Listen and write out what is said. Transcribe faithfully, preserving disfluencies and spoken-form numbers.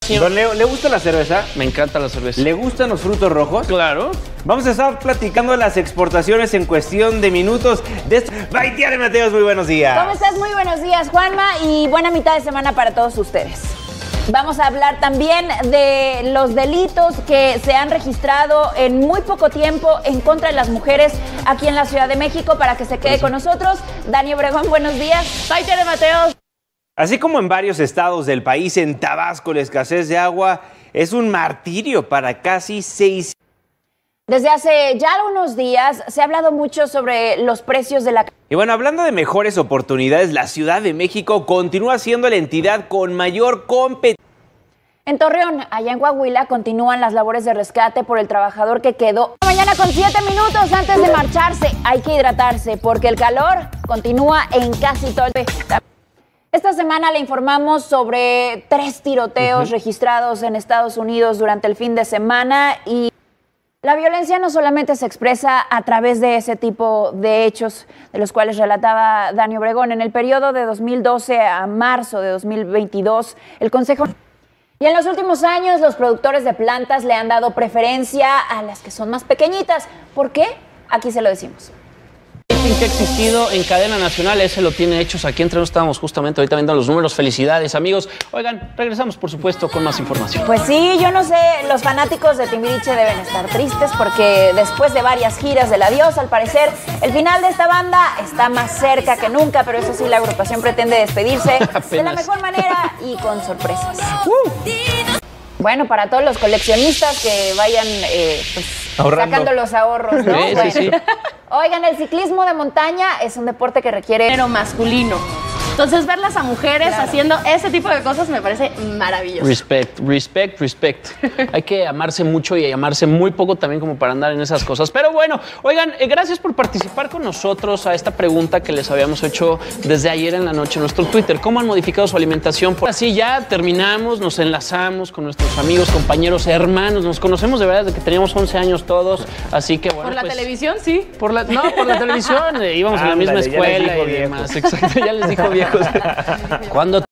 Don Leo, ¿le gusta la cerveza? Me encanta la cerveza. ¿Le gustan los frutos rojos? Claro. Vamos a estar platicando de las exportaciones en cuestión de minutos. De esto. Baitiare Mateos, muy buenos días. ¿Cómo estás? Muy buenos días, Juanma, y buena mitad de semana para todos ustedes. Vamos a hablar también de los delitos que se han registrado en muy poco tiempo en contra de las mujeres aquí en la Ciudad de México. Para que se quede con nosotros, Dani Obregón, buenos días. Baitiare Mateos. Así como en varios estados del país, en Tabasco la escasez de agua es un martirio para casi seis. Desde hace ya algunos días se ha hablado mucho sobre los precios de la... Y bueno, hablando de mejores oportunidades, la Ciudad de México continúa siendo la entidad con mayor competencia. En Torreón, allá en Coahuila, continúan las labores de rescate por el trabajador que quedó. Mañana con siete minutos antes de marcharse, hay que hidratarse porque el calor continúa en casi todo el país. Esta semana le informamos sobre tres tiroteos uh-huh. registrados en Estados Unidos durante el fin de semana, y la violencia no solamente se expresa a través de ese tipo de hechos de los cuales relataba Dani Obregón. En el periodo de dos mil doce a marzo de dos mil veintidós, el Consejo... Y en los últimos años, los productores de plantas le han dado preferencia a las que son más pequeñitas. ¿Por qué? Aquí se lo decimos. Que ha existido en cadena nacional, ese lo tiene hechos. Aquí entre nosotros estábamos justamente ahorita viendo los números. Felicidades, amigos. Oigan, regresamos por supuesto con más información. Pues sí, yo no sé, los fanáticos de Timbiriche deben estar tristes porque después de varias giras del adiós, al parecer el final de esta banda está más cerca que nunca, pero eso sí, la agrupación pretende despedirse de la mejor manera y con sorpresas. Uh. Bueno, para todos los coleccionistas que vayan eh, pues, sacando los ahorros, ¿no? Sí, bueno. sí, sí. Oigan, el ciclismo de montaña es un deporte que requiere género masculino. Entonces, verlas a mujeres claro. haciendo ese tipo de cosas me parece maravilloso. Respect, respect, respect. Hay que amarse mucho y amarse muy poco también como para andar en esas cosas. Pero bueno, oigan, eh, gracias por participar con nosotros a esta pregunta que les habíamos hecho desde ayer en la noche en nuestro Twitter. ¿Cómo han modificado su alimentación? Por así ya terminamos, nos enlazamos con nuestros amigos, compañeros, hermanos. Nos conocemos de verdad desde que teníamos once años todos. Así que bueno. ¿Por la pues, televisión? Sí. Por la, no, por la televisión. Eh, íbamos Ándale, en la misma escuela y demás. Exacto, ya les dijo viejo. Cuando